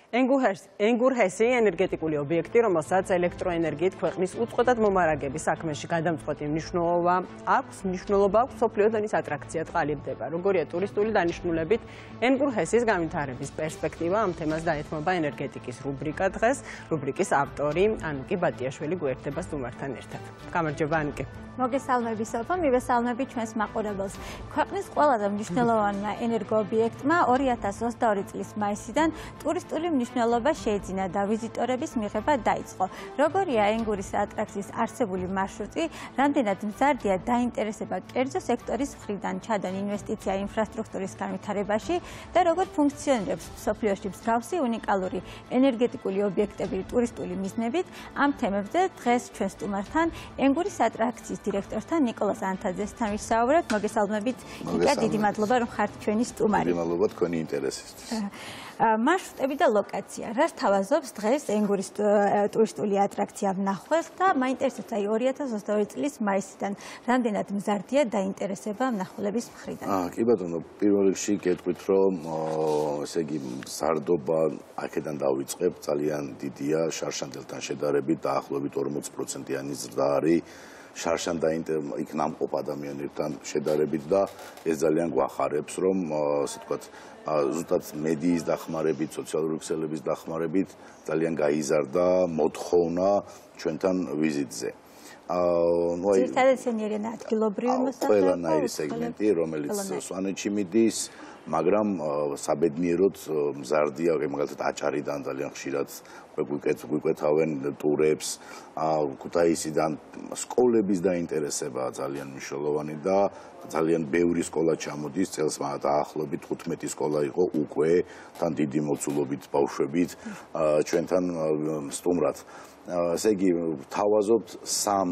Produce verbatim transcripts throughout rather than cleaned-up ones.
ენგურჰესი ენერგეტიკული ობიექტი, რომელსაც ელექტროენერგიით ქვეყნის უწყვეტად მომარაგების საქმეში გადამწყვეტი მნიშვნელობა აქვს, მნიშვნელობა აქვს მსოფლიო დონის ატრაქციად ყალიბდება. Როგორია ტურისტული დანიშნულებით ენგურჰესის განვითარების პერსპექტივა, ამ თემას დაეთმობა ენერგეტიკის რუბრიკა დღეს. რუბრიკის ავტორი ანუკი ბატიაშვილი გვერდება სტუმართან ერთად. გამარჯობა ანუკი. მოგესალმები სოფო, მივესალმები ჩვენს მაყურებელს. ქვეყნის ყველაზე მნიშვნელოვანმა ენერგოობიექტმა ორი ათას ოცდაორი წლის მაისიდან ტურისტული მნიშვნელობა შეიძინა და ვიზიტორების მიღება დაიწყო. Როგორია ენგურის ატრაქციის არსებული მარშრუტი, რამდენად მზარდია დაინტერესება კერძო სექტორის მხრიდან ჩადონ ინვესტიცია ინფრასტრუქტურის განვითარებაში და როგორ ფუნქციონირებს მსოფლიოში მსგავსი უნიკალური ენერგეტიკული ობიექტები ტურისტული მიზნებით, ამ თემებზე დღეს ჩვენ სტუმართან ენგურის ატრაქციის დირექტორთან ნიკოლას ანთაძესთან ვისაუბრებთ. მოგესალმებით, ნიკა, დიდი მადლობა რომ ხართ ჩვენი სტუმარი. დიდი მადლობა თქვენი ინტერესისთვის. მარშრუტები და ლოკაცია. რას თავაზობს დღეს ენგურის ტურისტული ატრაქცია ნახველს და მაინტერესებს აი ორი ათას ოცდაორი წლის მაისიდან რამდენად მზარდია დაინტერესება მნახველების მხრიდან. კი ბატონო, პირველ რიგში გეტყვით რომ ესე იგი მზარდობა აქედან დავიწყებ, ძალიან დიდია შარშანტელთან შედარებით, დაახლოებით ორმოც პროცენტიანი ზრდა არის შარშან იქ ნამყოფ ადამიანებთან შედარებით და ეს ძალიან გვახარებს რომ ასე ვთქვათ ზუსტად მედიის დახმარებით, სოციალური ქსელების დახმარებით ძალიან გაიზარდა მოთხოვნა ჩვენთან ვიზიტზე. ძირითადად ესენი არიან ადგილობრივი მოსახლეობა, ყველანაირი სეგმენტი, რომელიც სვანეთში მიდის, მაგრამ საბედნიეროდ მზარდია, მაგალითად აჭარიდან ძალიან ხშირად გვიკვეთავენ ტურებს, ქუთაისიდან სკოლების დაინტერესება ძალიან მნიშვნელოვანი და ძალიან ბევრი სკოლა ჩამოდის, წელს დაახლოებით თხუთმეტი სკოლა იყო უკვე თან დიდი მოცულობით ბავშვებით ჩვენთან სტუმრად. ესე იგი ვთავაზობთ სამ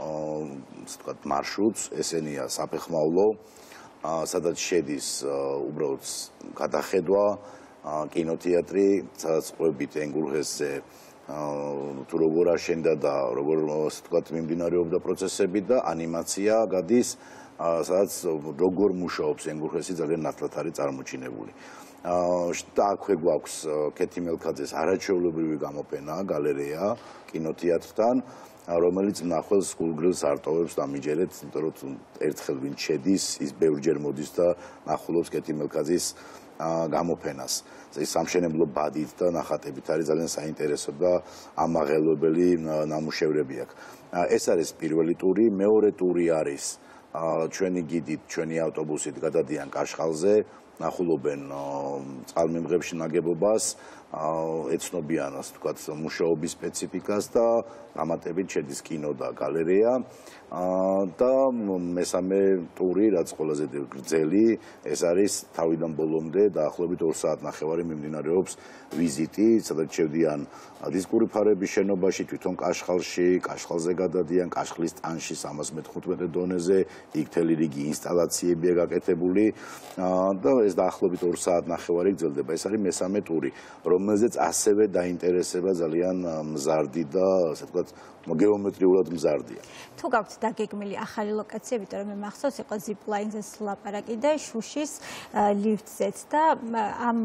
ვთქვათ მარშრუტს, ესენია საფეხმავლო, სადაც შედის უბრალოდ გადახედვა, კინოთეატრი, სადაც ყვებით ენგურჰესზე თუ როგორ აშენდა და როგორ ვთქვათ მიმდინარეობდა პროცესები და ანიმაცია გადის, სადაც როგორ მუშაობს ენგურჰესი ძალიან ნათლად არის წარმოჩინებული. და აქვე გვაქვს კეთი მელქაძეს არაჩვეულებრივი გამოფენა, გალერეა კინოთეატრთან, რომელიც მნახველს გულგრილს არტოვებს და ამიჯერეთ, იმიტომ რომ ერთხელ ვინ შედის, ის ბევრჯერ მოდის და ნახულობს კეთი მელქაძის გამოფენას. ეს სამშენებლო ბადით და ნახატებით არის ძალიან საინტერესო და ამაღელვებელი ნამუშევრები აქვს. ეს არის პირველი ტური, მეორე ტური არის ჩვენი გიდით, ჩვენი ავტობუსით გადადიან კაშხალზე, ნახულობენ წყალმიმღებში ნაგებობას, ეცნობიან ასე ვთქვათ მუშაობის სპეციფიკას და გამატებით შედის კინო და გალერეა და მესამე ტური, რაც ყველაზე გრძელი, ეს არის თავიდან ბოლომდე დაახლოებით ორ საათ ნახევარი მიმდინარეობს ვიზიტი, სადაც შევდიან დისკური ფარების შენობაში, თვითონ კაშხალში, კაშხალზე გადადიან, კაშხლის ტანში სამას მეთხუთმეტე დონეზე, იქ მთელი რიგი ინსტალაციებია გაკეთებული და ეს დაახლოებით ორ საათ ნახევარი გრძელდება. ეს არის მესამე ტური, რომელზეც ასევე დაინტერესება ძალიან მზარდი და ასე ვთქვათ გეომეტრიულად მზარდია. თუ გაქვთ დაგეგმილი ახალი ლოკაცია, იმიტომ რომ მე მახსოვს იყო ზიპლაინზეც ლაპარაკი და შუშის ლიფტზეც და ამ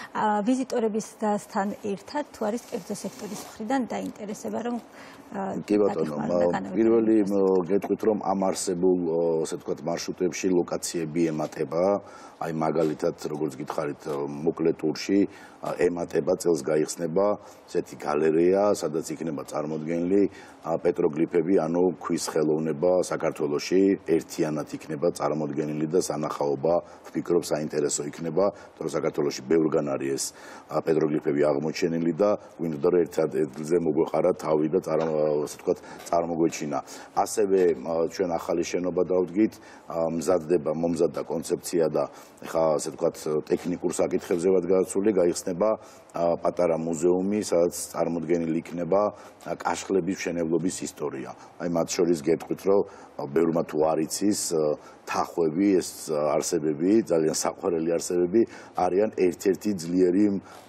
ვიზიტორებისთან ერთად თუ არის კერძო სექტორის მხრიდან დაინტერესება რომ კი ბატონო, პირველი გეტყვით რომ ამ არსებულ ასე ვთქვათ მარშრუტებში ლოკაციები ემატება, აი მაგალითად როგორც გითხარით მოკლე ტურში ემატება წელს გაიხსნება ესეთი გალერეა, სადაც იქნება წარმოდგენილი პეტროგლიფები, ანუ ქვის ხელოვნება საქართველოში ერთიანად იქნება წარმოდგენილი და სანახაობა ვფიქრობ საინტერესო იქნება, თორემ საქართველოში ბევრგან არის ეს პეტროგლიფები აღმოჩენილი და გვინდოდა რომ ერთადერთზე მოგვეყარა თავი და ასე ვთქვათ წარმოგვეჩინა. ასევე ჩვენ ახალი შენობა დავდგით, მზადდება, მომზადდა კონცეფცია და ეხლა ასე ვთქვათ ტექნიკურ საკითხებზე ვარ გასული, გაიხსნება პატარა მუზეუმი, სადაც წარმოდგენილი იქნება კაშხლების მშენებლობის ისტორია. აი მათ შორის გეტყვით, რომ ბევრმა თუ არ იცის, თახვები, ეს არსებები, ძალიან საყვარელი არსებები არიან ერთ-ერთი ძლიერი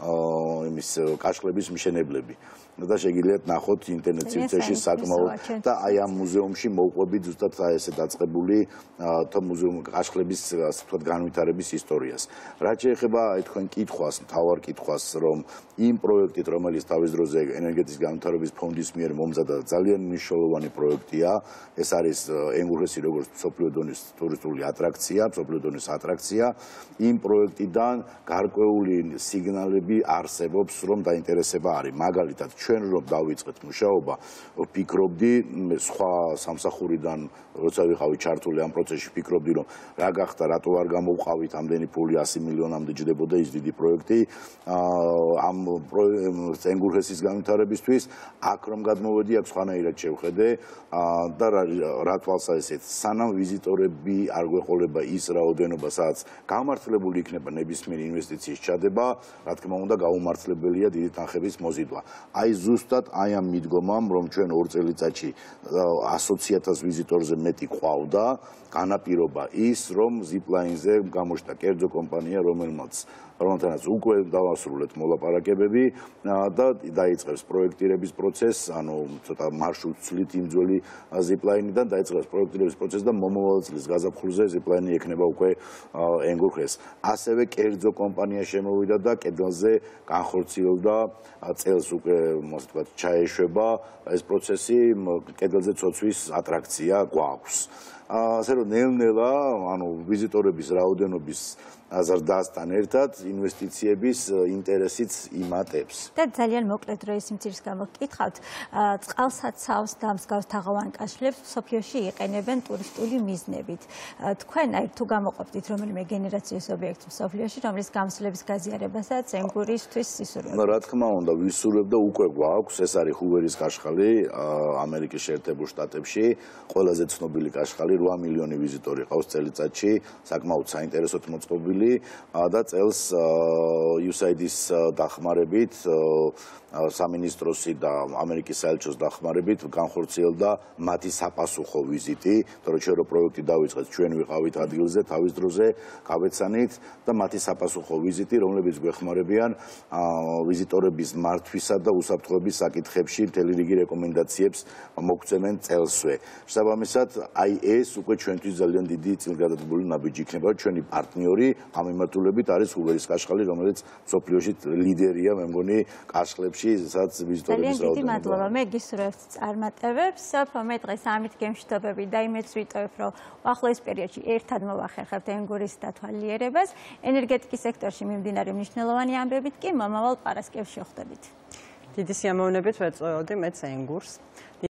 იმის კაშხლების მშენებლები. და შეგიძლიათ ნახოთ ინტერნეტ სივრცეში საკმაოდ და აი ამ მუზეუმში მოვყვებით ზუსტად ესე დაწყებული და მუზეუმ კაშხლების ასე ვთქვათ განვითარების ისტორიას. რაც შეეხება აი თქვენ კითხვას, მთავარ კითხვას, რომ იმ პროექტით, რომელიც თავის დროზე ენერგეტიკის განვითარების ფონდის მიერ მომზადდა, ძალიან მნიშვნელოვანი პროექტია. ეს არის ენგურჰესი როგორც მსოფლიო დონის ტურისტული ატრაქცია, მსოფლიო დონის ატრაქცია. იმ პროექტიდან გარკვეული სიგნალები არსებობს, რომ დაინტერესება არის. მაგალითად, ჩვენ რომ დავიწყეთ მუშაობა, ვფიქრობდი სხვა სამსახურიდან, როცა ვიყავი ჩართული ამ პროცესში, ვფიქრობდი, რომ რა გახდა, რატო არ გამოვყავით ამდენი ფული ასი მილიონამდე ჯდებოდა ის დიდი პროექტი ამ ენგურჰესის განვითარებისთვის. აქ რომ გადმოვედი, აქ სხვანაირად შევხედე და რა თვალსაზრისით, სანამ ვიზიტორები არ გვეყოლება ის რაოდენობა, სადაც გამართლებული იქნება ნებისმიერი ინვესტიციის ჩადება, რა თქმა უნდა, გაუმართლებელია დიდი თანხების მოზიდვა. აი ზუსტად აი ამ მიდგომამ, რომ ჩვენ ორ წელიწადში ასოცი ათას ვიზიტორზე მეტი ყავდა, განაპირობა ის, რომ ზიპლაინზე გამოჩნდა კერძო კომპანია, რომელმაც რომელთანაც უკვე დავასრულეთ მოლაპარაკებები და დაიწყებს პროექტირების პროცესს, ანუ ცოტა მარშრუტს ვცვლით იმ ძველი ზიპლაინიდან, დაიწყებს პროექტირების პროცესს და მომავალ წლის გაზაფხულზე ზიპლაინი ექნება უკვე ენგურჰესს. ასევე კერძო კომპანია შემოვიდა და კედელზე განხორციელდა წელს უკვე, ასე ვთქვათ, ჩაეშვება ეს პროცესი, კედელზე ცოცვის ატრაქცია გვაქვს. ასე რომ ნელ-ნელა, ანუ ვიზიტორების რაოდენობის ზრდასთან ერთად ინვესტიციების ინტერესიც იმატებს. და ძალიან მოკლედ დროის სიმცირის გამო გკითხავთ, წყალსაცავს და მსგავს თაღოვან კაშხლებს მსოფლიოში იყენებენ ტურისტული მიზნებით. თქვენ აი თუ გამოყოფდით რომელიმე გენერაციის ობიექტს მსოფლიოში, რომლის გამოსვლების გაზიარებასაც ენგურისთვის ისურვებთ? რა თქმა უნდა, ვისურვებ და უკვე გვაქვს, ეს არის ჰუვერის კაშხალი ამერიკის შეერთებულ შტატებში, ყველაზე ცნობილი კაშხალი, რვა მილიონი ვიზიტორი ყავს წელიწადში, საკმაოდ საინტერესოდ მოწყობილი და წელს იუ ეს აი დი-ის დახმარებით, სამინისტროსი და ამერიკის საელჩოს დახმარებით განხორციელდა მათი საპასუხო ვიზიტი, თორემ ჩვენ რო პროექტი დავიწყეთ, ჩვენ ვიყავით ადგილზე თავის დროზე, გავეცანით და მათი საპასუხო ვიზიტი, რომლებიც გვეხმარებიან ვიზიტორების მართვისა და უსაფრთხოების საკითხებში მთელი რიგი რეკომენდაციებს მოგცემენ წელსვე. შესაბამისად, აი ეს უკვე ჩვენთვის ძალიან დიდი წინგადადგმული ნაბიჯი იქნება, ჩვენი პარტნიორი ამ მიმართულებით არის ჰუვერის კაშხალი, რომელიც მსოფლიოში ლიდერია, მე მგონი, კაშხლებში, სადაც ვიზიტორების რაოდენობა. ძალიან დიდი მადლობა. მე გისურვებთ წარმატებებს. სოფო, მე დღეს ამით გემშვიდობები და იმედს ვიტოვებ, რომ ახლოს პერიოდში ერთად მოვახერხებთ ენგურის დათვალიერებას. ენერგეტიკის სექტორში მიმდინარე მნიშვნელოვანი ამბებით კი მომავალ პარასკევს შევხვდებით. დიდი სიამოვნებით ვეწევოდი მეც ენგურს.